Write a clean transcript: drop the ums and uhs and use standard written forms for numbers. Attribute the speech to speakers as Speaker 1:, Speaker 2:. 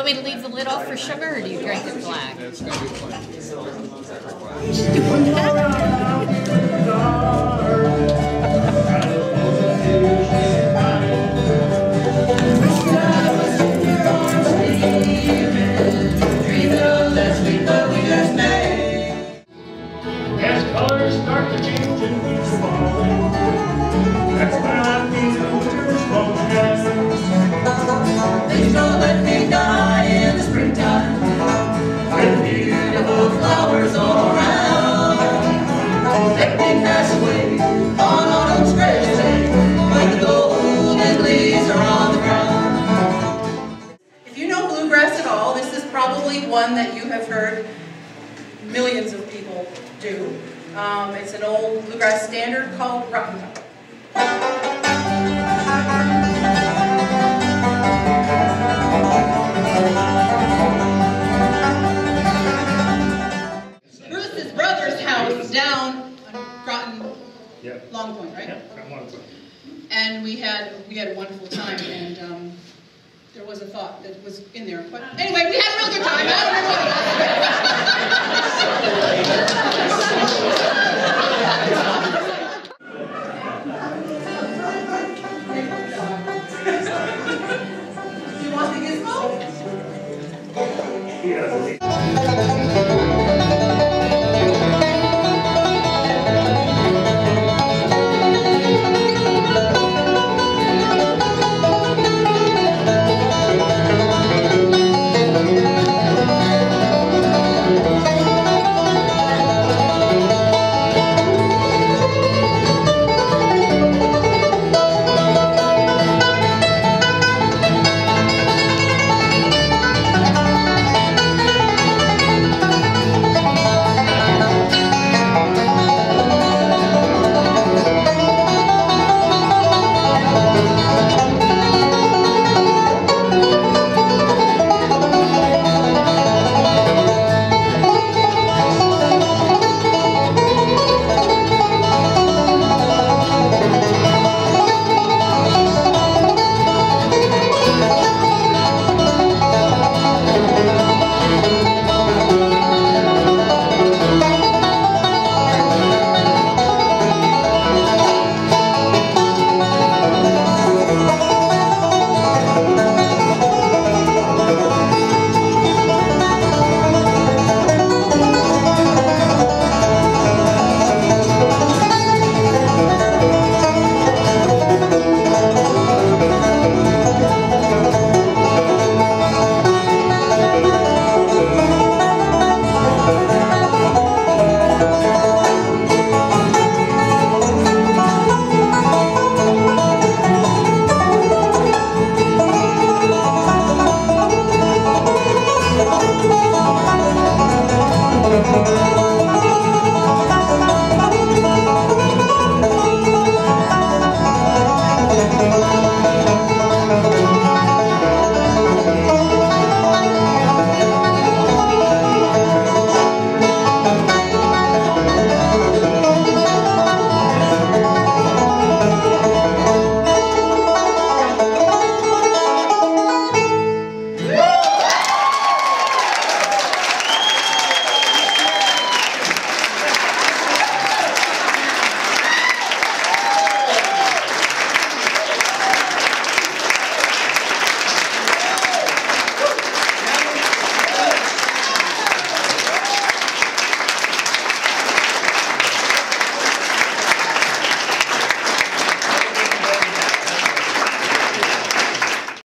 Speaker 1: me to leave the lid off for sugar, or do you drink it black?
Speaker 2: It's going to be plain.
Speaker 3: As colors start to change and leaves falling, that's when I feel winter's bonus.
Speaker 4: Please don't let me die in the springtime, with beautiful flowers all around. Let me pass away on autumn's gracious day, when the golden leaves are on the ground.
Speaker 5: If you know bluegrass at all, this is probably one that you have heard millions of people do. It's an old bluegrass standard called Rock. Bruce's brother's house down on Groton, Long Point, right?
Speaker 3: Yep, Long Point.
Speaker 5: And we had a wonderful time, and there was a thought that was in there. But anyway, we had a real good time. I don't know what it was.